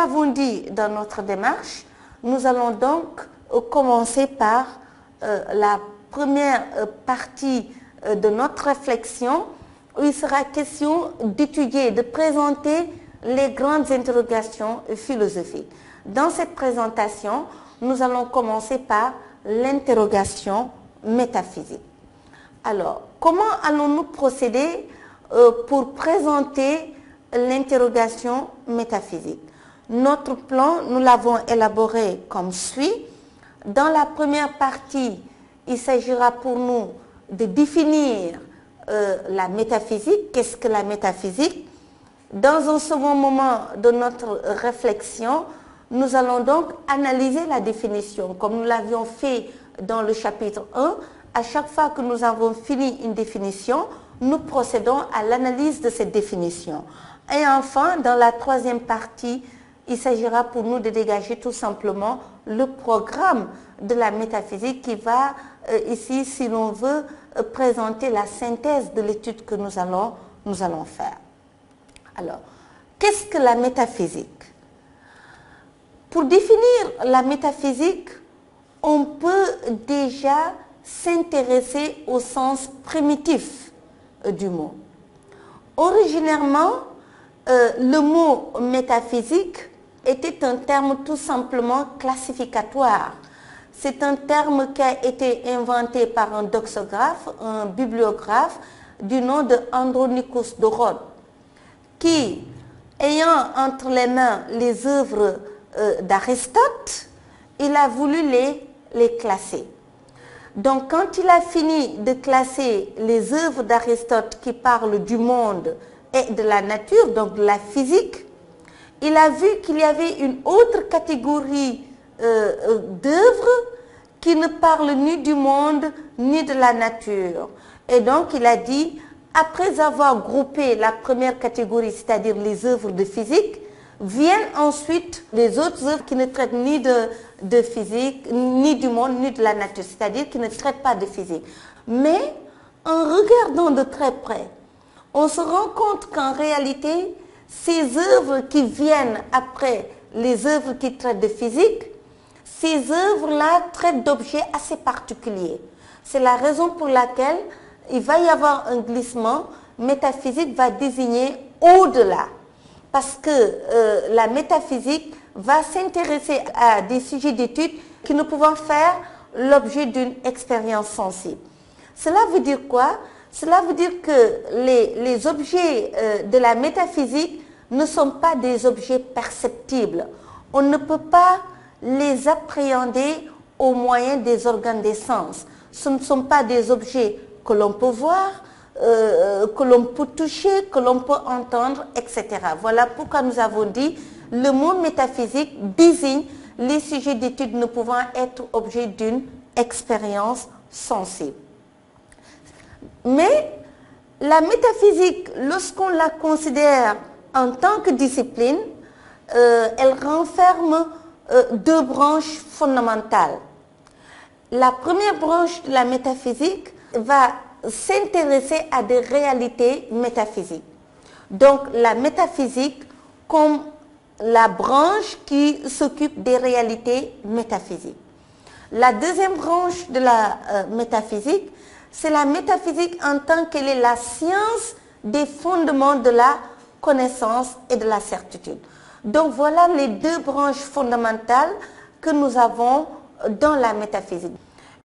l'avons dit dans notre démarche, nous allons donc commencer par la première partie de notre réflexion, où il sera question d'étudier, de présenter les grandes interrogations philosophiques. Dans cette présentation, nous allons commencer par l'interrogation métaphysique. Alors, comment allons-nous procéder pour présenter l'interrogation métaphysique? Notre plan, nous l'avons élaboré comme suit. Dans la première partie, il s'agira pour nous de définir la métaphysique. Qu'est-ce que la métaphysique? Dans un second moment de notre réflexion, nous allons donc analyser la définition. Comme nous l'avions fait dans le chapitre 1, à chaque fois que nous avons fini une définition, nous procédons à l'analyse de cette définition. Et enfin, dans la troisième partie, il s'agira pour nous de dégager tout simplement le programme de la métaphysique qui va ici, si l'on veut, présenter la synthèse de l'étude que nous allons faire. Alors, qu'est-ce que la métaphysique? Pour définir la métaphysique, on peut déjà s'intéresser au sens primitif du mot. Originairement, le mot métaphysique était un terme tout simplement classificatoire. C'est un terme qui a été inventé par un doxographe, un bibliographe du nom de Andronicus de Rhodes, qui, ayant entre les mains les œuvres d'Aristote, il a voulu les classer. Donc, quand il a fini de classer les œuvres d'Aristote qui parlent du monde et de la nature, donc de la physique, il a vu qu'il y avait une autre catégorie d'œuvres qui ne parlent ni du monde ni de la nature. Et donc, il a dit, après avoir groupé la première catégorie, c'est-à-dire les œuvres de physique, viennent ensuite les autres œuvres qui ne traitent ni de physique, ni du monde, ni de la nature, c'est-à-dire qui ne traitent pas de physique. Mais en regardant de très près, on se rend compte qu'en réalité, ces œuvres qui viennent après les œuvres qui traitent de physique, ces œuvres-là traitent d'objets assez particuliers. C'est la raison pour laquelle il va y avoir un glissement. Métaphysique va désigner au-delà. Parce que la métaphysique va s'intéresser à des sujets d'étude qui ne pouvons faire l'objet d'une expérience sensible. Cela veut dire quoi? Cela veut dire que les objets de la métaphysique ne sont pas des objets perceptibles. On ne peut pas les appréhender au moyen des organes des sens. Ce ne sont pas des objets que l'on peut voir, que l'on peut toucher, que l'on peut entendre, etc. Voilà pourquoi nous avons dit le mot métaphysique désigne les sujets d'étude ne pouvant être objet d'une expérience sensible. Mais la métaphysique, lorsqu'on la considère en tant que discipline, elle renferme deux branches fondamentales. La première branche de la métaphysique va s'intéresser à des réalités métaphysiques. Donc la métaphysique comme la branche qui s'occupe des réalités métaphysiques. La deuxième branche de la métaphysique, c'est la métaphysique en tant qu'elle est la science des fondements de la connaissance et de la certitude. Donc voilà les deux branches fondamentales que nous avons dans la métaphysique.